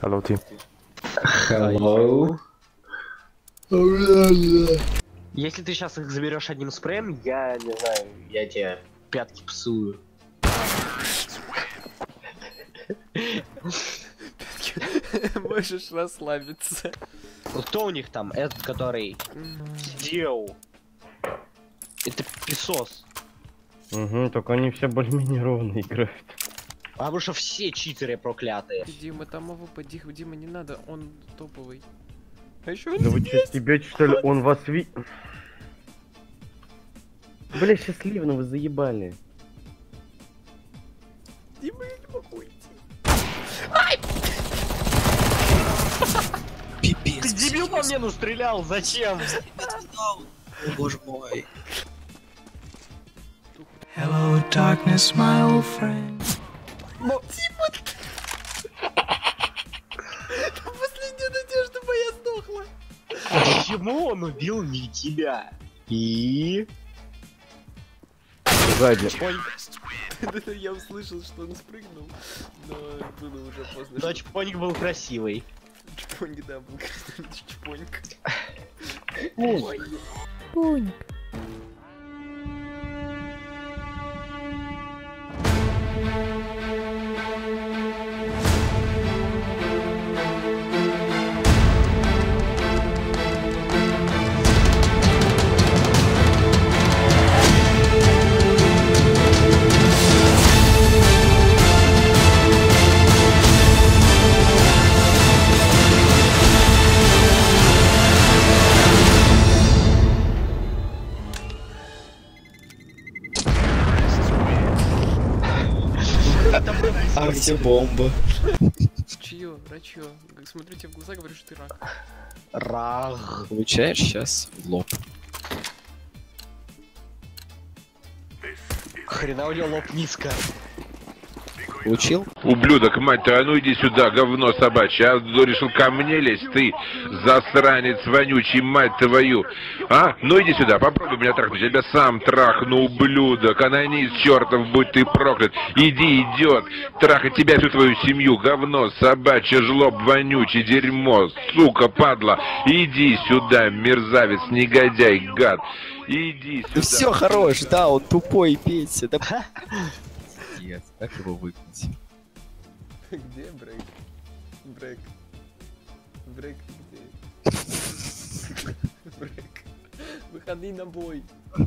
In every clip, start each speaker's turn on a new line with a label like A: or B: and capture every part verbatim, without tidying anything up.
A: Hello, team.
B: Hello.
C: Если ты сейчас их заберешь одним спреем, я не знаю, я тебе пятки псую.
D: Можешь расслабиться.
C: Вот кто у них там? Этот, который сидел. Это песос.
A: Угу, только они все более-менее ровно играют.
C: А потому что все читеры проклятые.
D: Дима, там его подих, Дима, не надо, он топовый. А еще он
A: Да вы
D: есть.
A: что, тебе что ли, он вас ви... Бля, счастливо, вы заебали.
D: Дима, я не могу идти.
B: Пипец.
C: Ты дебил по мне, ну стрелял, зачем?
B: Боже мой.
E: Hello, darkness, my old friend.
C: Ну,
D: Последняя надежда моя сдохла.
C: почему он убил не тебя? И...
A: Сзади.
D: Я услышал, что он спрыгнул, но было уже поздно.
C: Да, Чпоник был красивый.
D: Чпоньк, да, был красивый Чпоньк.
F: Пуник.
B: Антибомба.
D: Чье? Рачье? Смотрю тебе в глаза, говорю, что ты рак.
C: Раг.
B: Получаешь сейчас в лоб.
C: Хрена у него лоб низко.
B: Получил?
G: Ублюдок, мать твою, а ну иди сюда, говно собачье. А решил ко мне лезть, ты засранец вонючий, мать твою. А? Ну иди сюда, попробуй меня трахнуть. Я тебя сам трахну, ублюдок. Анонист чертов, будь ты проклят. Иди, идет. Трахать тебя, всю твою семью. Говно собачье, жлоб вонючий, дерьмо. Сука, падла. Иди сюда, мерзавец, негодяй, гад. Иди сюда.
B: Да все, хорош, да, он тупой, Петя. Да... Нет, как его выгнать?
D: Где Брейк? Брейк. Брейк, ты где? Брейк. Выходи на бой.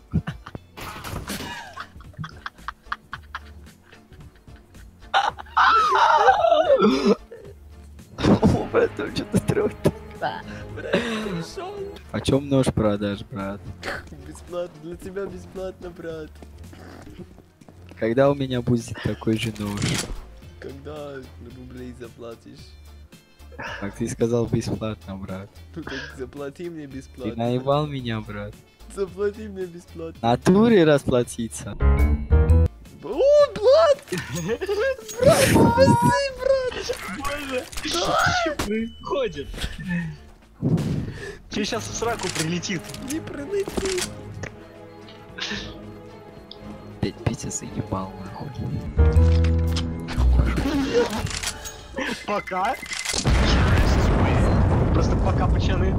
B: О, брат, там что-то трёт.
D: Брейк, пришел.
B: А чем нож продашь, брат?
D: Бесплатно, для тебя бесплатно, брат.
B: Когда у меня будет такой же нож?
D: Когда рублей заплатишь?
B: Как ты сказал, бесплатно, брат.
D: Ну так заплати мне
B: Ты
D: бесплатно.
B: наебал меня, брат.
D: Заплати мне бесплатно.
B: Натуре расплатиться.
D: О, брат! Брат, спаси, брат!
C: Боже, ходит. Тебе сейчас в сраку прилетит.
D: Не пролети.
B: Блять, Петя заебал, нахуй.
C: Пока. Просто пока, пацаны.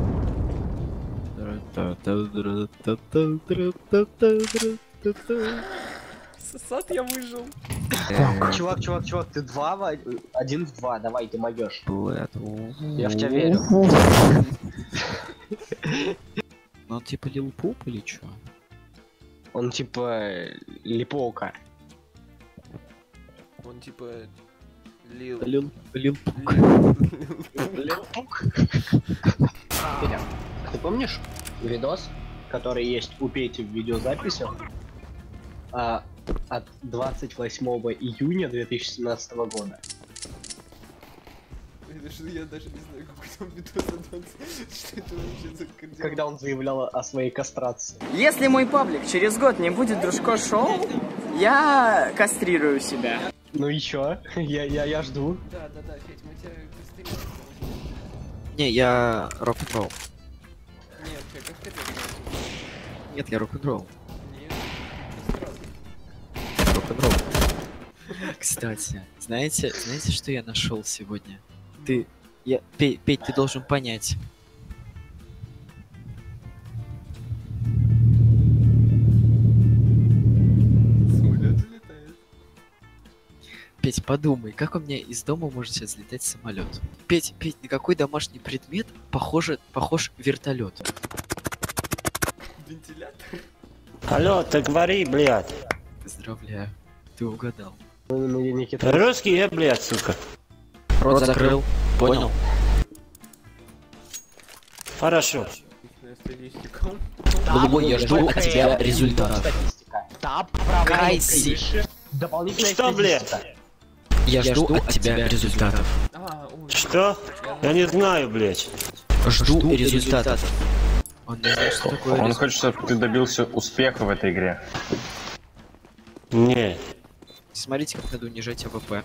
D: Сосад я выжил.
C: Чувак, чувак, чувак, ты два в од- один в два, давай, ты могешь.
B: Блядь.
C: Я в тебя верю.
B: Ну он типа Лил Пуп или чё?
C: Он типа липовка.
D: Он типа лил.
B: Лил, Лил Пук.
C: Липук. Ты помнишь видос, который есть у Пети в видеозаписи? А, от двадцать восьмого июня две тысячи семнадцатого года.
D: Я даже не знаю, какой там видос. Что это вообще за кардинал?
C: Когда он заявлял о своей кастрации.
H: Если мой паблик через год не будет Дружко Шоу, я кастрирую себя.
C: Ну и чё? Я, я, я жду.
D: Да, да, да, Федь, мы тебя кастрируем.
B: Не, я рок-н-ролл.
D: Нет, я как хотел.
B: Нет, я рок-н-ролл.
D: Нет, кастрат.
B: Рок-н-ролл. Кстати, знаете, знаете, что я нашел сегодня? Ты, Я... Петь, Петь, ты должен понять.
D: Самолет залетает.
B: Петь, подумай, как у меня из дома может сейчас летать самолет? Петь, Петь, на какой домашний предмет похоже, похож вертолет?
D: Вентилятор?
F: Алло, ты говори, блядь.
B: Поздравляю, ты угадал.
F: Русский я, блядь, сука.
B: Рот закрыл, понял?
F: Хорошо.
D: Отличная статистика.
B: Голубой, я жду от тебя результатов.
C: Таб, правая
B: Кайси.
C: выше. Дополнительная
F: Что, блядь?
C: статистика.
B: Я жду от тебя результатов.
D: А, ой.
F: Что? Я не знаю, блядь.
B: Жду результатов. Он не знает, что такое
I: Он
B: результат.
I: хочет, чтобы ты добился успеха в этой игре.
F: Не.
B: Смотрите, как надо унижать АВП.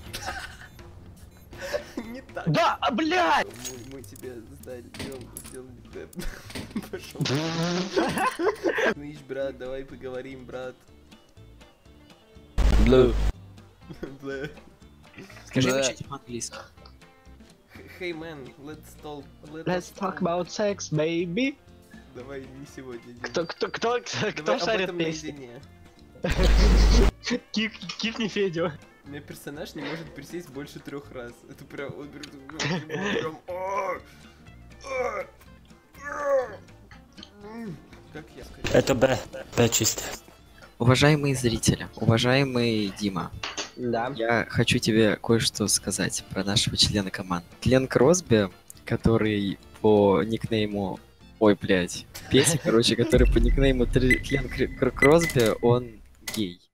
D: Не так.
C: Да, а, блядь!
D: Мы, мы тебе сдали, сделали, сделали тэп. Пошел. Слышь, брат, давай поговорим, брат.
B: Blue.
D: Бля.
B: Скажи
C: Да.
B: мне что-нибудь по-английски.
D: Hey man, let's talk. Let
C: Let's
D: us
C: talk about sex, baby.
D: Давай не сегодня. Дим.
C: Кто, кто, кто, кто,
D: Давай
C: кто
D: об
C: шарит
D: этом
C: песни?
D: наедине.
C: Кик, кикни Федю.
D: У меня персонаж не может присесть больше трех раз. Это прям, он прям, прям, а, а, а. М, как я скорее.
F: Это Б. Б чисто.
B: Уважаемые зрители, уважаемый Дима,
C: Да.
B: я хочу тебе кое-что сказать про нашего члена команды. Член Кросби, который по никнейму... Ой, блядь. Петя, короче, который по никнейму Тр- Тлен Кр- Кр- Кросби, он гей.